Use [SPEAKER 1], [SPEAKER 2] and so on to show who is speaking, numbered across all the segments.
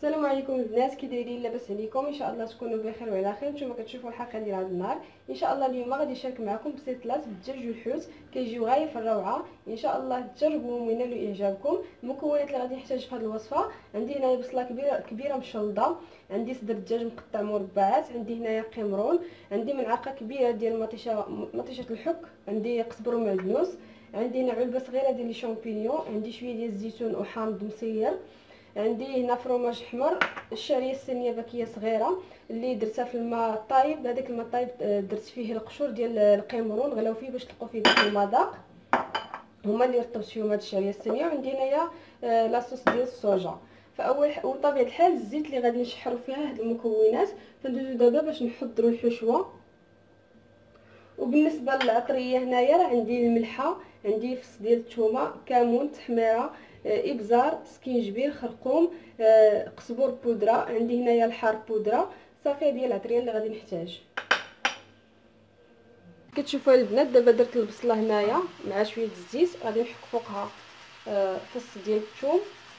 [SPEAKER 1] السلام عليكم البنات، كي دايرين؟ لاباس عليكم؟ ان شاء الله تكونوا بخير وعلى خير. نتوما كتشوفوا الحلقه ديال هذا النهار. ان شاء الله اليوم غادي نشارك معكم بسيطلات بالدجاج والحوت كيجيو غايه في الروعه. ان شاء الله تجربوهم وينالوا اعجابكم. المكونات اللي غادي نحتاج في هذه الوصفه: عندي هنايا بصله كبيره مشلضه، عندي صدر الدجاج مقطع مربعات، عندي هنايا قمرون، عندي ملعقه كبيره ديال مطيشه الحك، عندي قزبر ومعدنوس، عندي هنا علبه صغيره ديال لي شامبينيون، عندي شويه ديال الزيتون وحامض مصير، عندي هنا فروماج حمر، الشعريه الصينيه باكيه صغيره اللي درتها في الماء الطايب. هذاك الماء الطايب درت فيه القشور ديال القمرون، غلاو فيه باش تلقوا فيه داك المذاق، هما اللي رطبت فيهم هاد الشعريه الصينيه. وعندي هنايا لاصوص ديال الصوجا. وطبيعه الحال الزيت اللي غادي نشحروا فيها هاد المكونات. فندوزو دابا باش نحضروا الحشوه. وبالنسبه للعطريه هنايا راه عندي الملحه، عندي فص ديال الثومه، كمون، تحميره، ابزار، سكينجبير، خرقوم، قزبر بودره، عندي هنايا الحار بودره. صافي هذه هي العطريه اللي غادي نحتاج. كتشوفوا البنات دابا درت البصله هنايا مع شويه الزيت، غادي نحك فوقها فص ديال الثوم،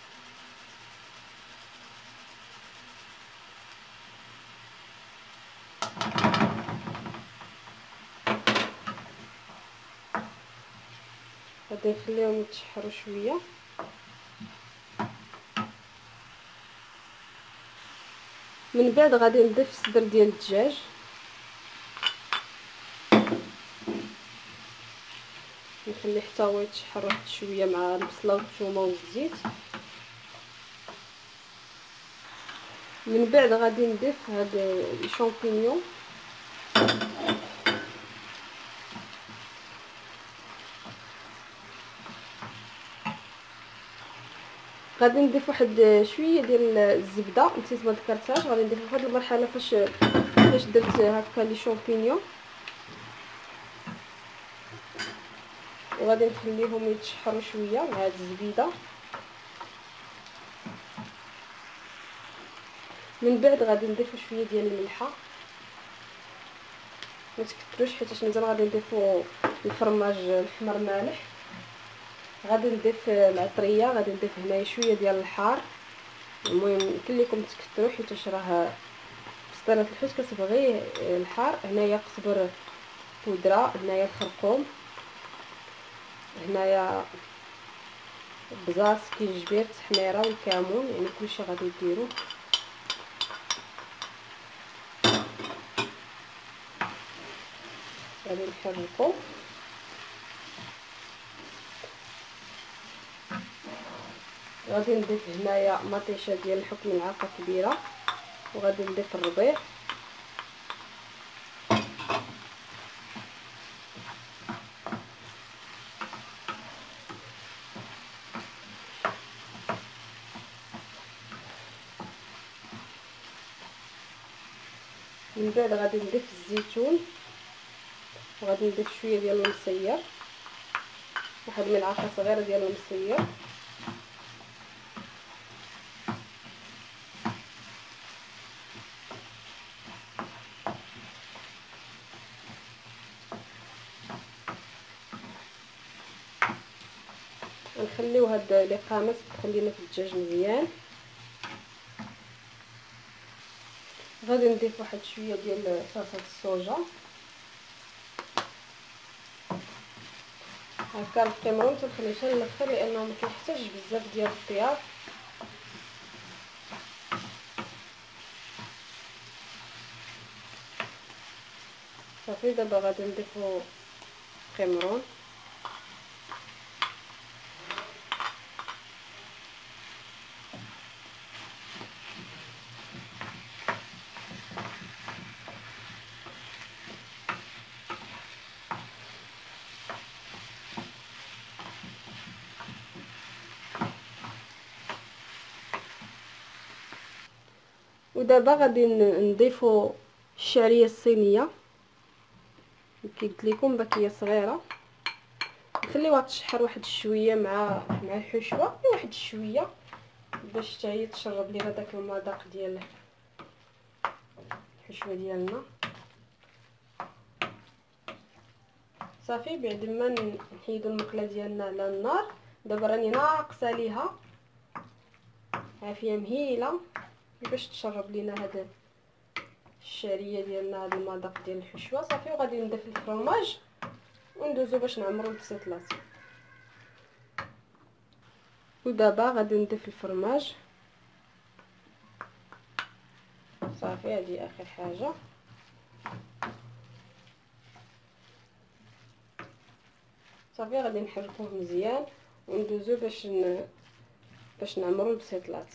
[SPEAKER 1] غادي نخليهم يتشحروا شويه. من بعد غادي نضيف الصدر ديال الدجاج، نخليه حتى هو يتشحر واحد شويه مع البصله والثومه والزيت. من بعد غادي نضيف هاد لي شامبينيون، غادي نضيف واحد شويه ديال الزبده، نسيت ما ذكرتهاش، غادي نضيف في هاد المرحله فاش درت هكا لي شامبينيون، وغادي نخليهم يتشحروا شويه مع هاد الزبيده. من بعد غادي نضيف شويه ديال الملحه، ما تكثروش حيت مازال غادي نضيفوا الفرماج الحمر مالح. غادي نضيف العطريه، غادي نضيف هنايا شويه ديال الحار. المهم يمكن لكم تكثروا حيت راه بسطيله الحوت كتبغي الحار. هنايا قزبر بودره، هنايا الخرقوم، هنايا بزاز، كينجبير، تحميره والكمون، يعني كلشي غادي ديروه. غادي نحركو. غادي نضيف هنايا مطيشه ديال الحك ملعقه كبيره، وغادي نضيف الربيع، من بعد غادي نضيف الزيتون، وغادي نضيف شويه ديال المصير، واحد الملعقه صغيره ديال المصير، نخليو هاد لي قامات تخلينا في الدجاج مزيان. غادي نضيف واحد شويه ديال صلصه الصوجا، هكا القمرون تنخليه حتى الاخر لانه ما كيحتاجش بزاف ديال الطياب. صافي دابا غادي نضيفو القمرون، ودابا غادي نضيفو الشعريه الصينيه كي قلت لكم باكيه صغيره، نخليوها تشحر واحد شويه مع الحشوه، واحد شويه باش حتى هي تشرب لينا داك المذاق ديال الحشوه ديالنا. صافي بعد ما نحيدو المقله ديالنا على النار، دابا راني ناقصه ليها عافيه مهيله. باش تشرب لينا هذا الشعريه ديالنا، هذا المذاق ديال الحشوه. صافي وغادي نضيف الفرماج وندوزو باش نعمرو البسيطلات. ودابا غادي نضيف الفرماج. صافي هذه اخر حاجه. صافي غادي نحركوه مزيان وندوزو باش نعمرو البسيطلات.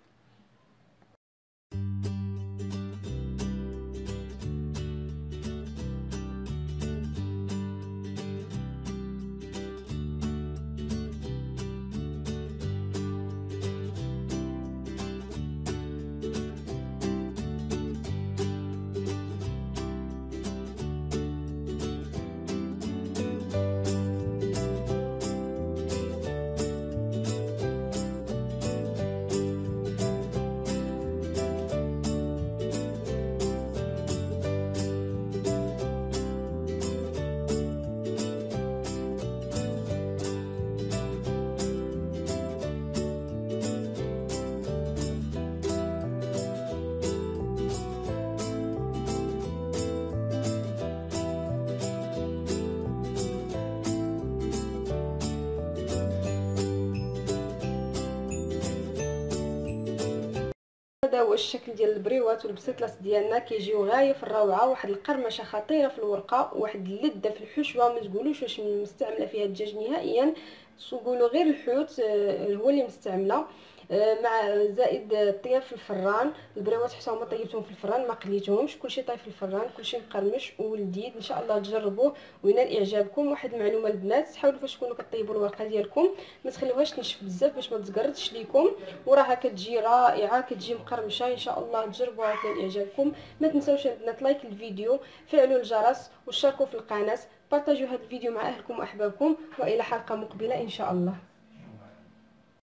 [SPEAKER 1] هذا هو الشكل ديال البريوات والبسيطلات ديالنا، كيجيو غايه في الروعه. واحد القرمشه خطيره في الورقه، واحد اللذه في الحشوه. ما تقولوش واش مستعمله فيها الدجاج نهائيا، تقولوا غير الحوت هو اللي مستعمله، مع زائد الطياب في الفران. البريوات حتى هما طيبتهم في الفران، ما قليتهمش، كلشي طايب في الفران، كلشي مقرمش ولذيذ. ان شاء الله تجربوه وينال اعجابكم. واحد المعلومه البنات، حاولوا فاش تكونوا كطيبوا الورقه ديالكم ما تخليوهاش تنشف بزاف باش ما تزقردش ليكم، وراها كتجي رائعه، كتجي مقرمشه. ان شاء الله تجربوها وتنال اعجابكم. ما تنساوش البنات لايك الفيديو، فعلوا الجرس واشتركوا في القناه، بارطاجيو هذا الفيديو مع اهلكم واحبابكم، والى حلقه مقبله ان شاء الله.